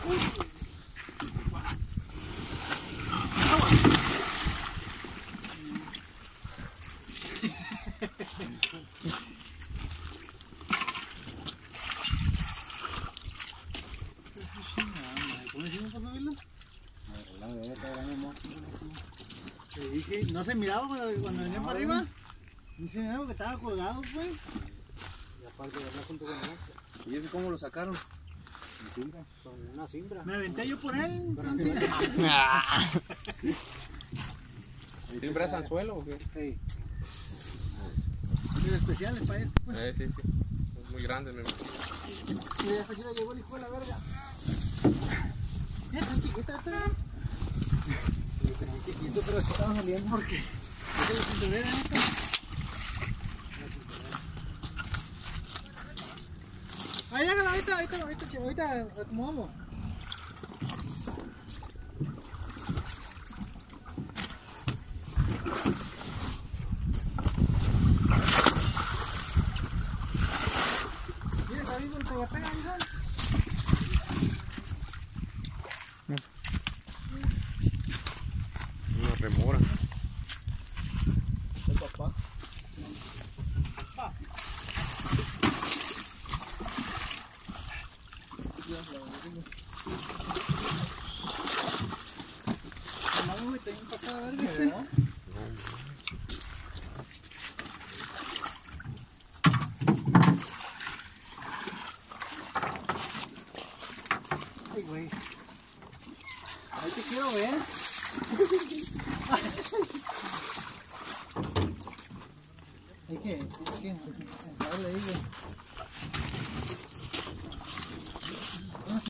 No se miraba cuando venían para arriba. No se miraba que estaba colgado, pues. Y aparte de verdad junto con el otro. ¿Y ese cómo lo sacaron? Con una cimbra. Me aventé yo por él. ¿Cimbra es anzuelo o qué? Sí. Muy especiales para esto, pues. Sí. Es muy grande, me imagino. Y hasta aquí le llegó el hijo de la verga. Es chiquita esta. Es chiquito, pero se estaba saliendo porque... Ahí hágala, ahorita acomodamos. Mira, está vivo el pega-pega, hijo. Una remora. El papá. No, me tengo que pasar a ver, ¿viste? Ay, güey. Ahí te quiero ver. Hay que, darle ahí, güey.